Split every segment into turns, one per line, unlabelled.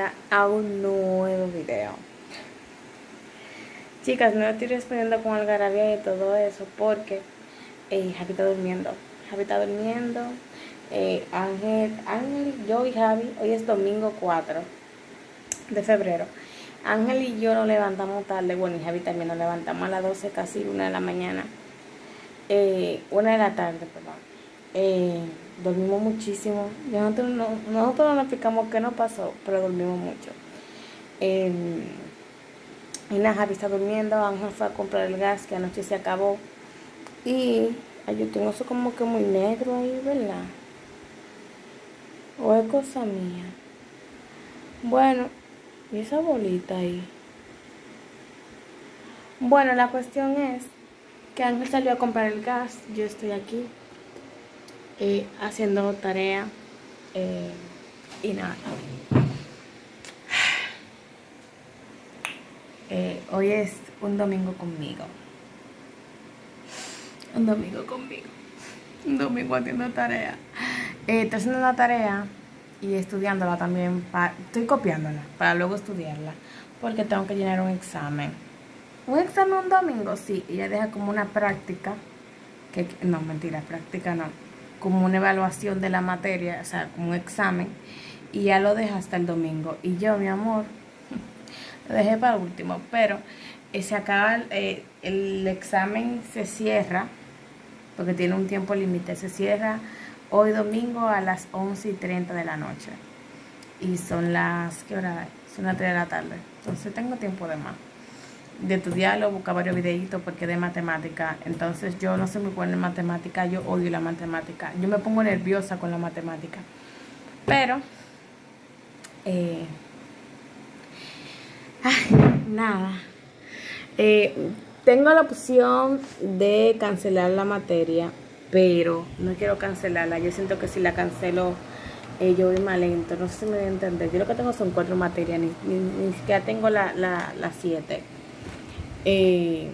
bienvenida a un nuevo video. Chicas, no estoy respondiendo con algarabía y todo eso porque Javi está durmiendo. Ángel, yo y Javi, hoy es domingo 4 de febrero. Ángel y yo nos levantamos tarde, bueno, y Javi también nos levantamos a las 12, casi 1 de la mañana. 1 de la tarde, perdón. Dormimos muchísimo. Nosotros no nos explicamos qué nos pasó, pero dormimos mucho. Y nada, Javi está durmiendo. Ángel fue a comprar el gas que anoche se acabó. Y yo tengo eso como que muy negro ahí, ¿verdad? ¿O es cosa mía? Bueno, y esa bolita ahí. Bueno, la cuestión es que Ángel salió a comprar el gas. Yo estoy aquí haciendo tarea y nada. Hoy es un domingo conmigo. Un domingo haciendo tarea. Estoy haciendo la tarea y estudiándola también. Estoy copiándola para luego estudiarla porque tengo que llenar un examen. ¿Un examen un domingo? Sí. Ella deja como una práctica. No, mentira, práctica no. Como una evaluación de la materia, o sea, como un examen. Y ya lo deja hasta el domingo. Y yo, mi amor, lo dejé para último. Pero se acaba, el examen se cierra, porque tiene un tiempo límite. Se cierra hoy domingo a las 11:30 de la noche. Y son las, ¿qué hora es? Son las 3 de la tarde. Entonces tengo tiempo de más de estudiarlo, buscar varios videitos porque es de matemática. Entonces yo no soy muy buena en matemática, yo odio la matemática, yo me pongo nerviosa con la matemática, pero nada, tengo la opción de cancelar la materia, pero no quiero cancelarla. Yo siento que si la cancelo yo voy más lento, no sé si me voy a entender. Yo lo que tengo son 4 materias, ni siquiera tengo las 7. Y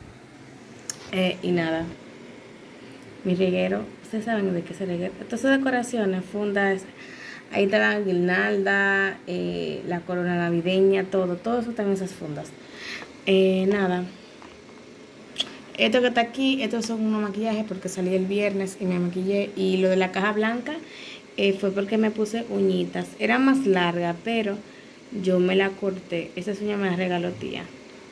nada, mi reguero, ustedes saben de qué se reguero. Entonces decoraciones, fundas, ahí está la guirnalda, la corona navideña, todo eso está en esas fundas. Nada, esto que está aquí, estos son unos maquillajes porque salí el viernes y me maquillé. Y lo de la caja blanca fue porque me puse uñitas. Era más larga, pero yo me la corté. Esa uña me la regaló tía.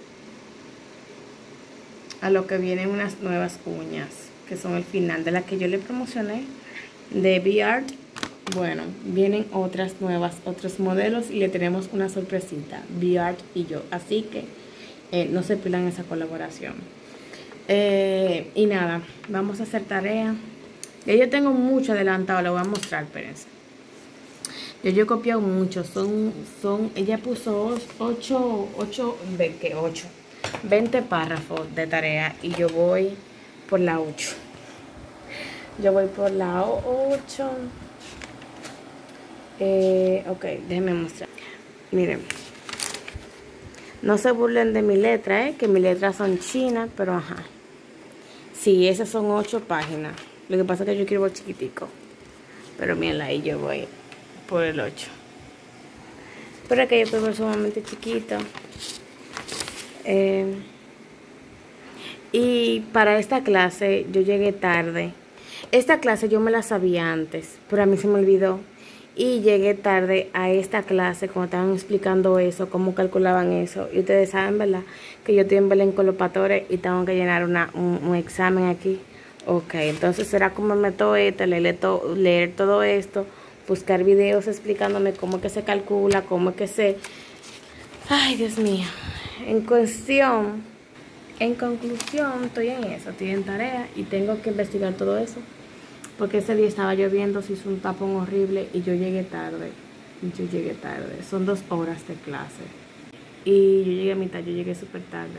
A lo que vienen unas nuevas uñas, que son el final de la que yo le promocioné, de Beard. Bueno, vienen otras nuevas, otros modelos y le tenemos una sorpresita, Beard y yo. Así que no se pierdan esa colaboración. Y nada, vamos a hacer tarea. Yo tengo mucho adelantado, le voy a mostrar, espérense. Yo he copiado mucho, ella puso 20 párrafos de tarea y yo voy por la 8. Ok, déjenme mostrar. Miren, no se burlen de mi letra, que mis letras son chinas, pero ajá. Sí, esas son 8 páginas. Lo que pasa es que yo escribo chiquitico. Pero miren, ahí yo voy por el 8. Pero es que yo escribo sumamente chiquito. Y para esta clase yo llegué tarde. Esta clase yo me la sabía antes, pero a mí se me olvidó. Y llegué tarde a esta clase cuando estaban explicando eso, cómo calculaban eso. Y ustedes saben, ¿verdad? Que yo estoy en Belén con los pastores y tengo que llenar un examen aquí. Ok, entonces será como me meto leer todo esto, buscar videos explicándome cómo es que se calcula, cómo es que se... Ay, Dios mío. En conclusión, estoy en eso, estoy en tarea y tengo que investigar todo eso. Porque ese día estaba lloviendo, se hizo un tapón horrible y yo llegué tarde. Son 2 horas de clase. Y yo llegué a mitad, yo llegué súper tarde.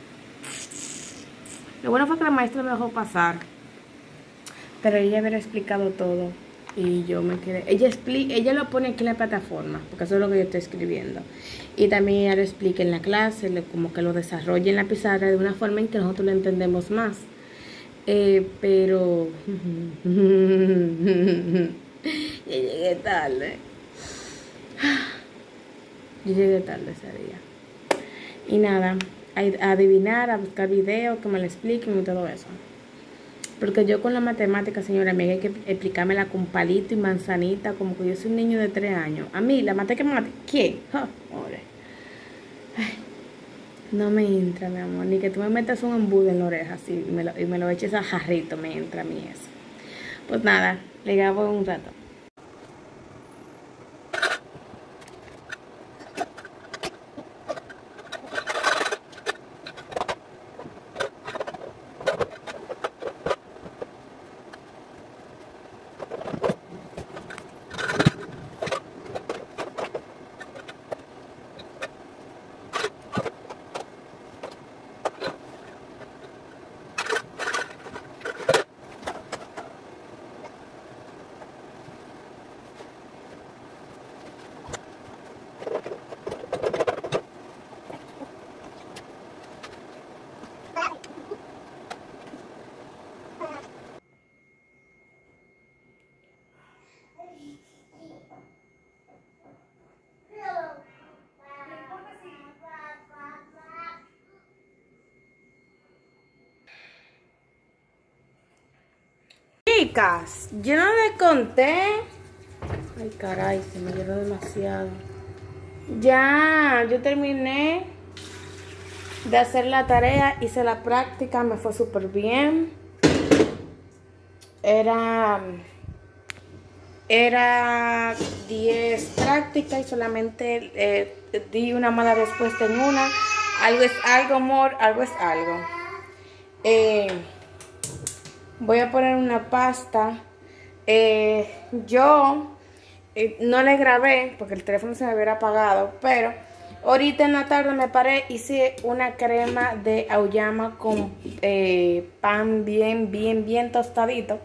Lo bueno fue que la maestra me dejó pasar. Pero ella había explicado todo. Y yo me quedé. Ella lo pone aquí en la plataforma, porque eso es lo que yo estoy escribiendo. Y también ella lo explica en la clase, como que lo desarrolla en la pizarra de una forma en que nosotros lo entendemos más. Pero yo llegué tarde. Yo llegué tarde ese día. Y nada, a adivinar, a buscar videos que me lo expliquen y todo eso. Porque yo con la matemática, señora, me hay que explicármela con palito y manzanita, como que yo soy un niño de 3 años. A mí, la matemática, ¿quién? Pobre. No me entra, mi amor. Ni que tú me metas un embudo en la oreja así y me lo eches a jarrito, me entra a mí eso. Pues nada, le grabo un rato. Chicas, yo no le conté. Ay, caray, se me llenó demasiado. Ya, yo terminé de hacer la tarea, hice la práctica, me fue súper bien. Era 10 prácticas y solamente di una mala respuesta en una. Algo es algo, amor, algo es algo. Voy a poner una pasta. Yo no le grabé porque el teléfono se me hubiera apagado, pero ahorita en la tarde me paré, hice una crema de auyama con pan bien tostadito.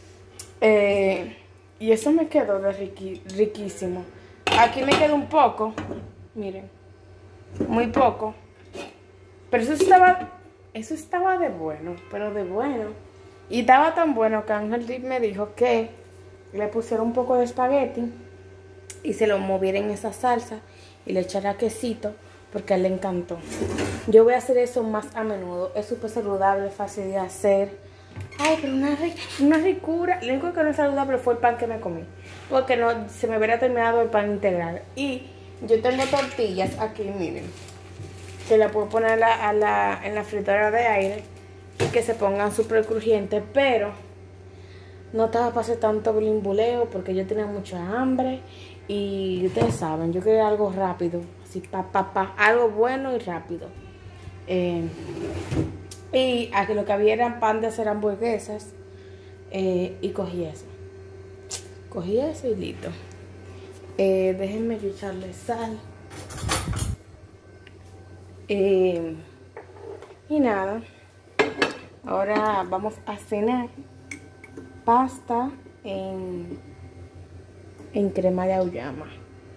Y eso me quedó riquísimo. Aquí me quedó un poco, miren, muy poco. Pero eso estaba de bueno, pero de bueno. Y estaba tan bueno que Ángel me dijo que le pusiera un poco de espagueti y se lo moviera en esa salsa y le echara quesito porque a él le encantó. Yo voy a hacer eso más a menudo. Es súper saludable, fácil de hacer. Ay, pero una ricura. Lo único que no es saludable fue el pan que me comí, porque no se me hubiera terminado el pan integral. Y yo tengo tortillas aquí, miren, que la puedo poner en la fritadora de aire y que se pongan súper crujientes, pero no estaba para hacer tanto blimbuleo porque yo tenía mucha hambre y ustedes saben, yo quería algo rápido, así algo bueno y rápido. Y aquí lo que había eran pan de hacer hamburguesas y cogí eso. Cogí eso y listo. Déjenme yo echarle sal. Y nada. Ahora vamos a cenar pasta en crema de auyama.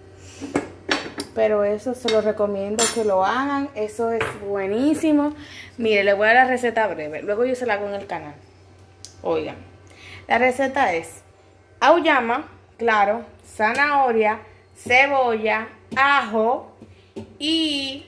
Pero eso se lo recomiendo que lo hagan. Eso es buenísimo. Mire, les voy a dar la receta breve. Luego yo se la hago en el canal. Oigan, la receta es auyama, claro, zanahoria, cebolla, ajo y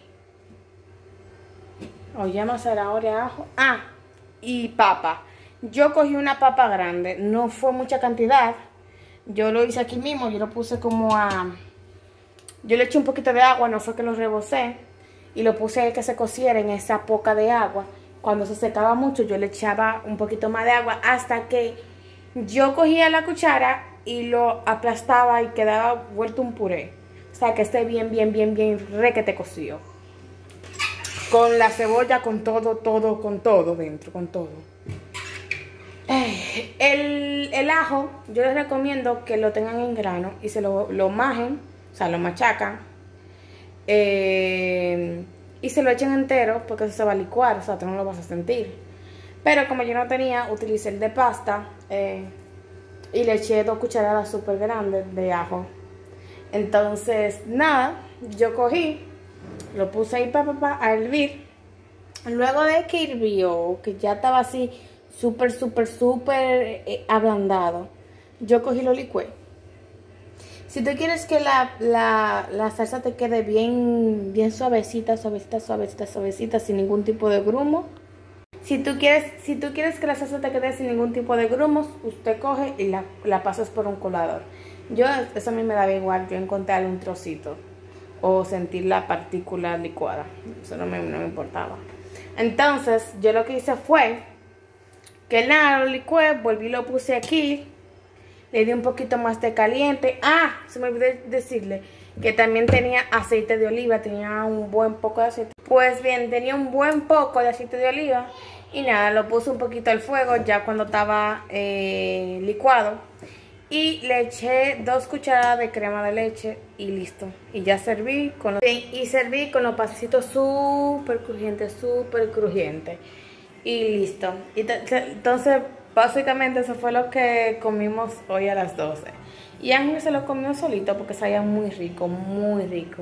auyama, zanahoria, ajo, y papa. Yo cogí una papa grande, no fue mucha cantidad. Yo lo hice aquí mismo, yo lo puse yo le eché un poquito de agua, no fue que lo rebocé, y lo puse que se cociera en esa poca de agua. Cuando se secaba mucho, yo le echaba un poquito más de agua hasta que yo cogía la cuchara y lo aplastaba y quedaba vuelto un puré. O sea, que esté bien requete cocido. Con la cebolla, con todo dentro, con todo. El ajo, yo les recomiendo que lo tengan en grano y se lo majen, o sea, lo machacan. Y se lo echen entero porque eso se va a licuar, o sea, tú no lo vas a sentir. Pero como yo no tenía, utilicé el de pasta y le eché 2 cucharadas súper grandes de ajo. Entonces, nada, yo cogí, lo puse ahí a hervir. Luego de que hirvió, que ya estaba así súper ablandado, yo cogí lo licué. Si tú quieres que la salsa te quede bien suavecita, sin ningún tipo de grumo. Si tú quieres que la salsa te quede sin ningún tipo de grumos, usted coge y la pasas por un colador. Eso a mí me daba igual, yo encontrarle un trocito o sentir la partícula licuada. Eso no me importaba. Entonces, yo lo que hice fue que nada, lo licué, volví y lo puse aquí. Le di un poquito más de caliente. Ah, se me olvidó decirle que también tenía aceite de oliva. Tenía un buen poco de aceite. Pues bien, tenía un buen poco de aceite de oliva. Y nada, lo puse un poquito al fuego ya cuando estaba licuado. Y le eché 2 cucharadas de crema de leche y listo. Y ya serví con los pancitos súper crujientes, Y listo. Entonces, básicamente eso fue lo que comimos hoy a las 12. Y Ángel se lo comió solito porque sabía muy rico, muy rico.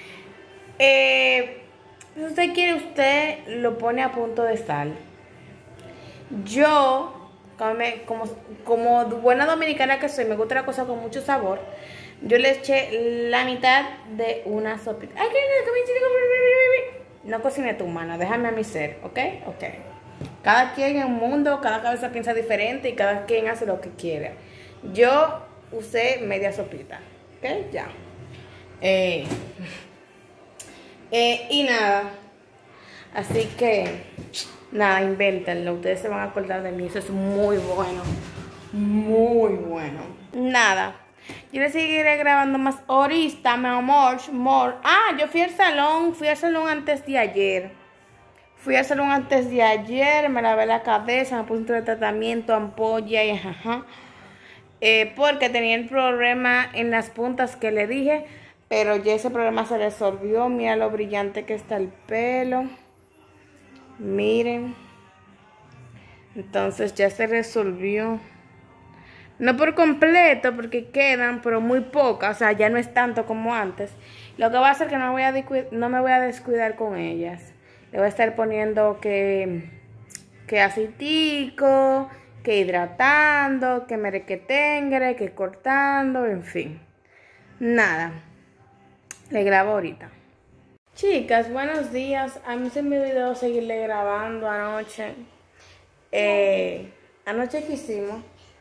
Si usted quiere, usted lo pone a punto de sal. Yo, como buena dominicana que soy, me gusta la cosa con mucho sabor. Yo le eché la mitad de una sopita. ¡Ay, no cocine tu mano, déjame a mí ser, ¿ok? Ok. Cada quien en el mundo, cada cabeza piensa diferente y cada quien hace lo que quiere. Yo usé media sopita, ¿ok? Ya. Y nada. Así que, nada, invéntenlo. Ustedes se van a acordar de mí. Eso es muy bueno. Muy bueno. Nada. Yo le seguiré grabando más ahorita, mi amor. Ah, yo fui al salón antes de ayer. Me lavé la cabeza, me puse un tratamiento, ampolla y jaja. Porque tenía el problema en las puntas que le dije. Pero ya ese problema se resolvió. Mira lo brillante que está el pelo. Miren. Entonces ya se resolvió. No por completo, porque quedan, pero muy pocas. O sea, ya no es tanto como antes. Lo que va a hacer es que no me voy a descuidar con ellas. Le voy a estar poniendo que aceitico, que hidratando, que merequetengre, que cortando, en fin. Nada. Le grabo ahorita. Chicas, buenos días. A mí se me olvidó seguirle grabando anoche. Anoche que hicimos.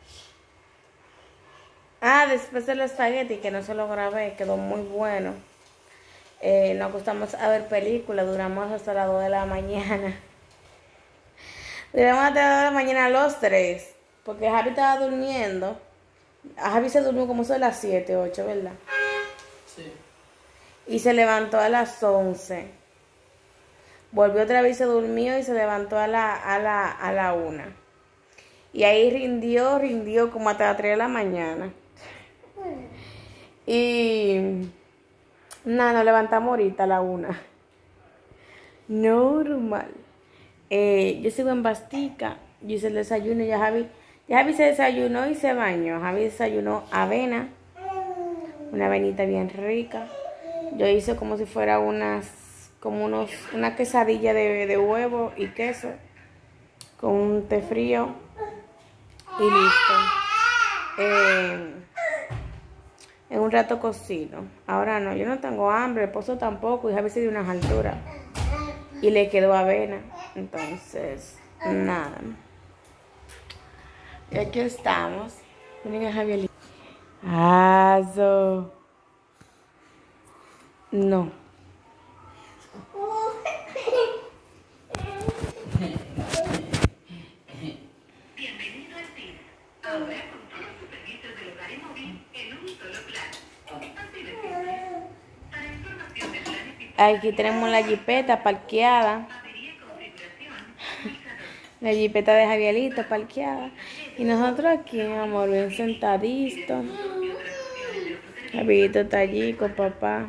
Después del espagueti, que no se lo grabé, quedó muy bueno. Nos acostamos a ver películas, duramos hasta las 2 de la mañana. Duramos hasta las 2 de la mañana los 3, porque Javi estaba durmiendo. Javi se durmió como son las 7, 8, ¿verdad? Sí. Y se levantó a las 11. Volvió otra vez, se durmió y se levantó a la 1. Y ahí rindió como hasta las 3 de la mañana. Y nada, nos levantamos ahorita a la 1. Normal. Yo sigo en Bastica. Yo hice el desayuno. Ya Javi se desayunó y se bañó. Javi desayunó avena. Una avenita bien rica. Yo hice como si fuera una quesadilla de huevo y queso. Con un té frío. Y listo. En un rato cocino. Ahora no, yo no tengo hambre, el esposo tampoco, y Javi se dio unas alturas. Y le quedó avena. Entonces, nada. Y aquí estamos. Miren a Javi. No.
Bienvenido al PIB. Ahora con todos los servicios del hogar y móvil en un solo plan. Así de simple. Para información del plan y
Aquí tenemos la jipeta parqueada. La jipeta de Javierito parqueada. Y nosotros aquí, mi amor, bien sentaditos. Javierito está allí con papá.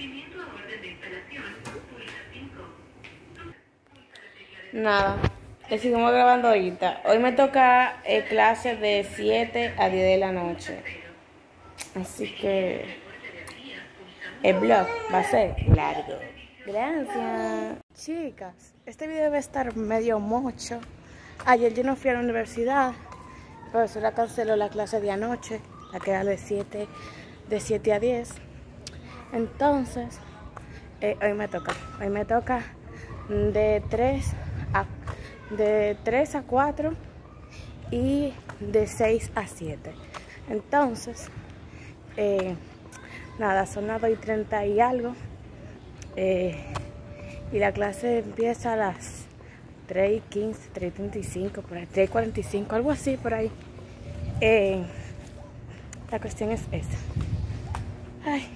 Nada, le seguimos grabando ahorita. Hoy me toca clase de 7 a 10 de la noche. Así que el vlog va a ser largo. Gracias. Chicas, este video va a estar medio mocho. Ayer yo no fui a la universidad. La profesora canceló la clase de anoche. La que era de 7 de 7 a 10. Entonces, hoy me toca de 3 a 4 y de 6 a 7. Entonces, nada, son las 2:30 y algo. Y la clase empieza a las 3:15, 3:35, por ahí, 3:45, algo así por ahí. La cuestión es esa. Ay,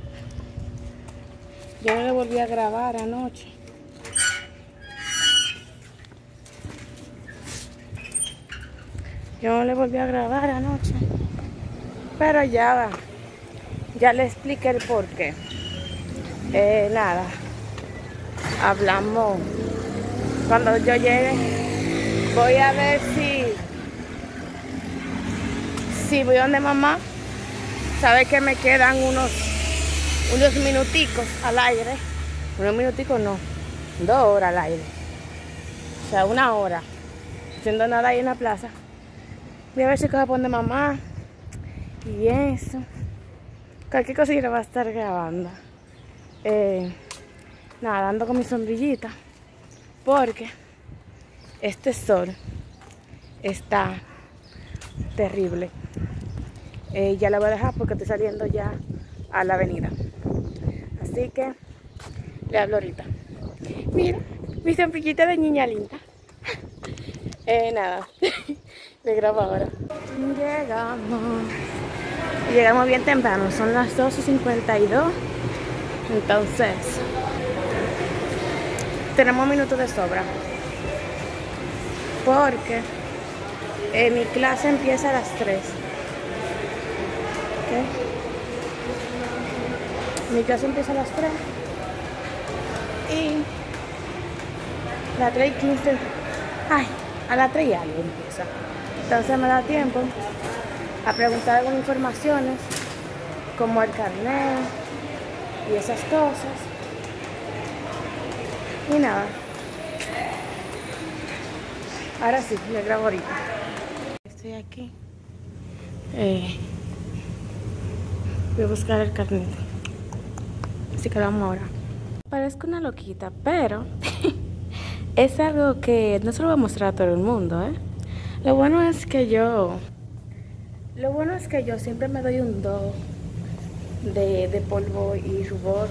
yo no le volví a grabar anoche. Pero ya le expliqué el porqué. Nada, hablamos. Cuando yo llegue, voy a ver si voy donde mamá. Sabe que me quedan unos minuticos al aire. Unos minuticos no, 2 horas al aire. O sea, 1 hora haciendo nada ahí en la plaza. Voy a ver si coge por donde mamá y eso. Cualquier cosa yo le voy a estar grabando. Nada, ando con mi sombrillita porque este sol está terrible. Ya la voy a dejar porque estoy saliendo ya a la avenida. Así que le hablo ahorita. Mira, mi sombrillita de niña linda. Nada, le grabo ahora. Llegamos bien temprano, son las 12:52. Entonces, tenemos minutos de sobra. Porque mi clase empieza a las 3. ¿Okay? Mi clase empieza a las 3. Y las 3:15. Ay, a las 3 y algo empieza. Entonces me da tiempo a preguntar algunas informaciones, como el carnet y esas cosas. Y nada. Ahora sí, le grabo ahorita. Estoy aquí. Voy a buscar el carnet. Así que lo vamos ahora. Parezco una loquita, pero es algo que no se lo voy a mostrar a todo el mundo, ¿eh? Lo bueno es que yo siempre me doy un do de polvo y rubor.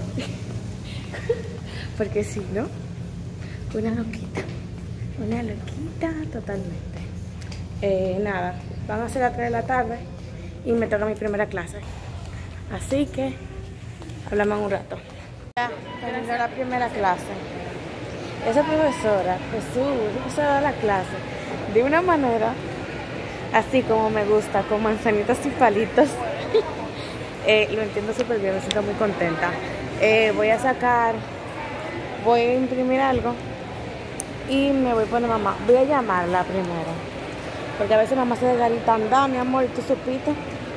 Porque si no, una loquita totalmente. Nada, van a ser las 3 de la tarde y me toca mi primera clase. Así que hablamos un rato. Ya terminó la primera clase. Esa profesora da la clase de una manera así como me gusta, con manzanitas y palitos. Lo entiendo súper bien, me siento muy contenta. Voy a imprimir algo y me voy a poner mamá. Voy a llamarla primero, porque a veces mamá se desgarita, anda, mi amor, ¿tú supiste?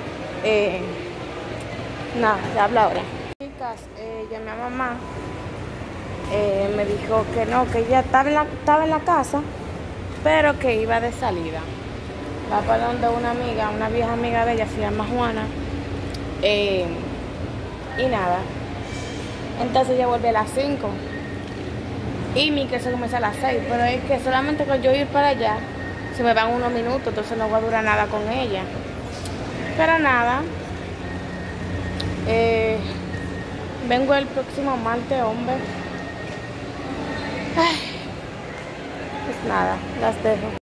Nada, ya habla ahora. Chicas, llamé a mamá. Me dijo que no, que ella estaba en la casa, pero que iba de salida. Va para donde una vieja amiga de ella, se llama Juana. Y nada. Entonces ella vuelve a las 5. Y mi clase comienza a las 6. Pero es que solamente con yo ir para allá, se me van unos minutos, entonces no voy a durar nada con ella. Pero nada. Vengo el próximo martes, hombre. Ay, pues nada, las dejo.